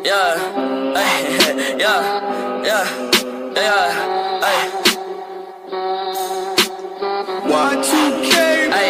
Yeah, ay, yeah, ay. Y2K, Ay,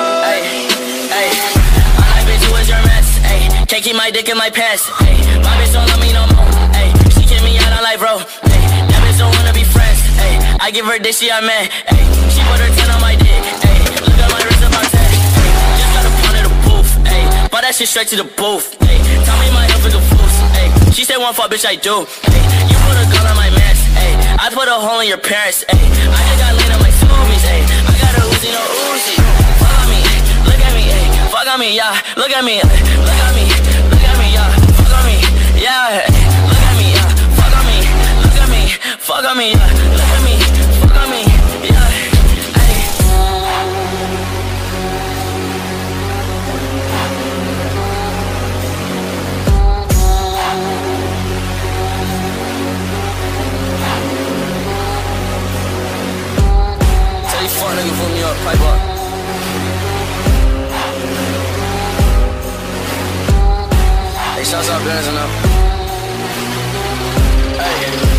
I like bitch, who is your mess? Ay, can't keep my dick in my pants. Ay, my bitch don't love me no more. Ay, she kick me out on life, bro. Ay, that bitch don't wanna be friends. Ay, I give her dick, she a man. Ay, she put her 10 on my dick. Ay, look at my wrist about 10. Ay, just got a pound of the booth. Ay, bought that shit straight to the booth. Ay, tell me my health is a fool. Ay, she said one fuck, bitch, I do. Ay, you put a gun on my mans. Ay, I put a hole in your parents. Ay, I just got lean on my zoomies. Ay, I got a Uzi, no Uzi. Fuck on me, look at me, ay, fuck on me, yeah. Look at me, look at me, look at me, yeah. Fuck on me, yeah. Look at me, yeah. Fuck on me, look at me, fuck on me, yeah. Look at me, fuck on me, yeah. Ay. Tell these fuck niggas put me up, pipe up. Hey, shouts out Benz and up. Hey.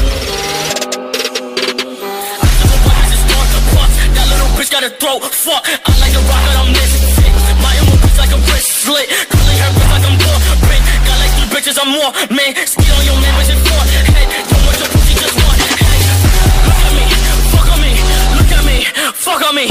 That little bitch got a throat, fuck. I'm like a rocket, I'm misfit. My emo bitch like a wrist slit. Curly hair bitch like I'm boring. Got like 3 bitches, I'm more, man. Ski on your man, bitch, it's for head. Don't want your pussy, just one head. Look at me, fuck on me. Look at me, fuck on me.